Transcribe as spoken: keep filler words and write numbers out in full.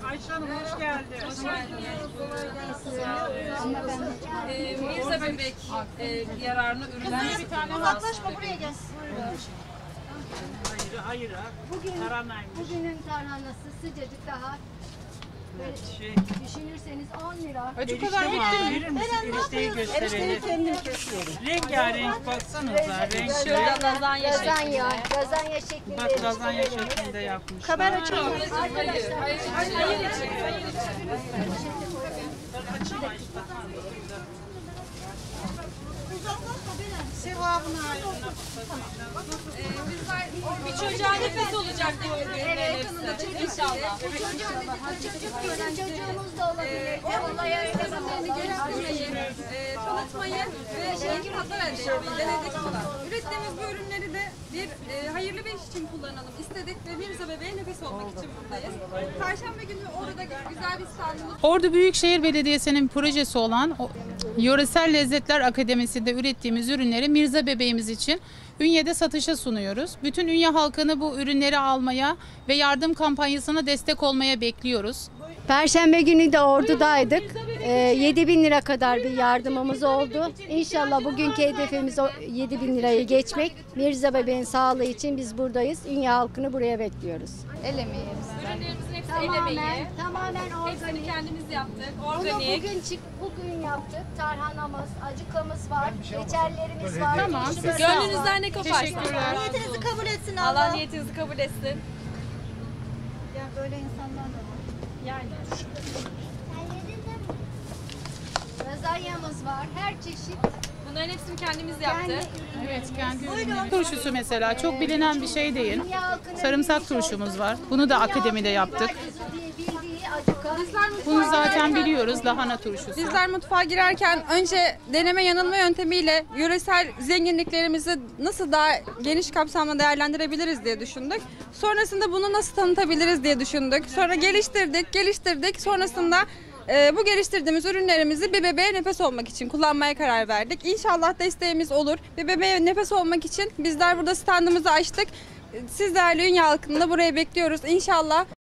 Ayşe Hanım hoş geldiniz. Hoş geldiniz. Ee, Mirza Bebek e, yararını ürünler. Bir tane uzaklaşma buraya gel. Hayır, hayır. Bugün, Tarhanaymış. bugünün tarhanası sıcacık daha. Evet, şey. Düşünürseniz on lira. Acı kadar verir misin? Erişteyi gösterelim. Kendim kesiyorum. Rengarenk baksanıza. Renk Şöyle lazanya şeklinde. Lazanya, lazanya şeklinde. Bak lazanya şeklinde yapmış. Kamera çekiyor. Hayır, hayır, hayır için, hayır için, hayır için. Sevabını hayır. Ee, bizler bir çocuğa nefes olacak diyor ürünlerin hepsi. İnşallah. Bizim çocuğumuz da olabilir. O olaya Ürünlerini geliştirmeyi, e, tanıtmayı ve şekil hatlar elde etmeyi denedik buna. Ürettiğimiz bu ürünleri de bir e, hayırlı bir iş için kullanalım istedik ve Mirza Bebeğe nefes olmak için buradayız. Perşembe günü orada güzel bir standımız. Ordu Büyükşehir Belediyesi'nin projesi olan o- Yöresel Lezzetler Akademisi'nde ürettiğimiz ürünleri Mirza Bebeğimiz için Ünye'de satışa sunuyoruz. Bütün Ünye halkını bu ürünleri almaya ve yardım kampanyasına destek olmaya bekliyoruz. Perşembe günü de Ordu'daydık. Ee, yedi bin lira kadar bir yardımımız oldu. İnşallah bugünkü hedefimiz o yedi bin lirayı geçmek. Mirza Bebeğin sağlığı için biz buradayız. Ünye halkını buraya bekliyoruz. El emeği. Ürünlerimizin hepsi el emeği. tamamen Hepsini organik. kendimiz yaptık. Bunu Organik. bugün çık, bugün yaptık. Tarhanamız, acıklamız var, reçellerimiz var. Tamam, turşumuz siz- var. Gönlünüzden ne koparsa. Teşekkürler. Niyetinizi kabul etsin Allah Allah. niyetinizi kabul etsin. Ya böyle insanlar da var. Yani. Lazanyamız var, her çeşit. Bunların hepsini kendimiz yaptık. Evet, kendi ürünleri. Turşusu mesela çok bilinen bir şey değil. Dünya halkının Sarımsak bilmiş turşumuz olduğu- var. Bunu da Dünya akademide halkının yaptık. bildiği- bildiği acıka. Bunu zaten biliyoruz, lahana turşusu. Bizler mutfağa girerken önce deneme yanılma yöntemiyle yöresel zenginliklerimizi nasıl daha geniş kapsamda değerlendirebiliriz diye düşündük. Sonrasında bunu nasıl tanıtabiliriz diye düşündük. Sonra geliştirdik, geliştirdik. Sonrasında e, bu geliştirdiğimiz ürünlerimizi bir bebeğe nefes olmak için kullanmaya karar verdik. İnşallah desteğimiz olur. Bir bebeğe nefes olmak için bizler burada standımızı açtık. Siz değerli Ünye halkını da buraya bekliyoruz. İnşallah